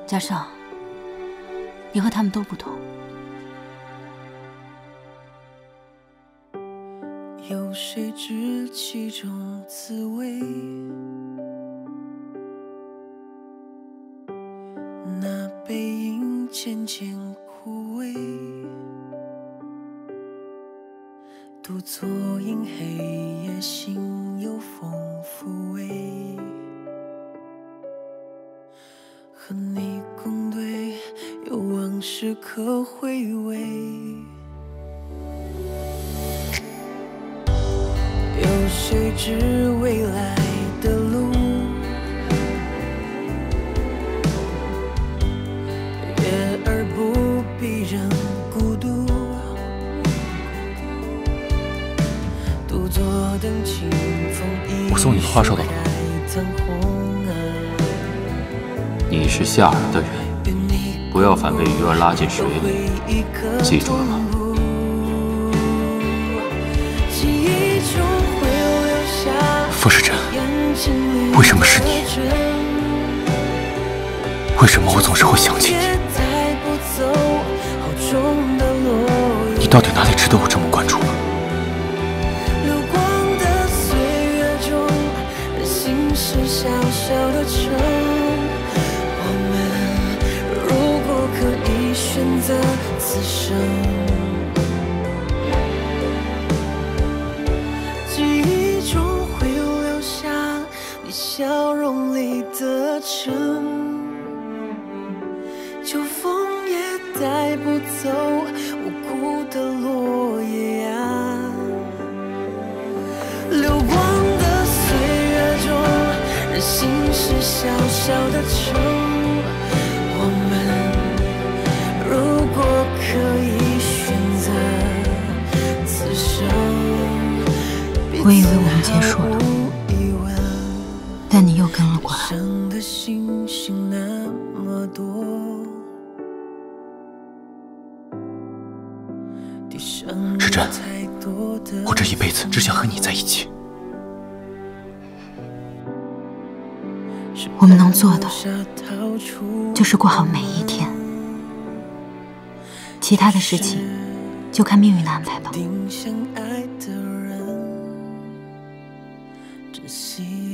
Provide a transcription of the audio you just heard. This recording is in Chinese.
加上你和他们都不同。 有谁知其中滋味？那背影渐渐枯萎，独坐饮黑夜，心有风抚慰。和你共对，有往事可回味。有谁知未来的路，月儿不必人孤独，独坐等清风一。 我送你的花收到了吗？你是下儿的人，不要反被鱼儿拉进水里，记住了吗？ 傅时辰，为什么是你？为什么我总是会想起你？你到底哪里值得我这么关注？ 选择此生，记忆中会留下你笑容里的真，秋风也带不走无辜的落叶啊。流光的岁月中，任心是小小的城。可以选择此生， 我以为我们结束了，但你又跟了过来。 时辰，我这一辈子只想和你在一起。 我们能做的就是过好每一天。其他的事情就看命运的安排吧。 定相爱的人，珍惜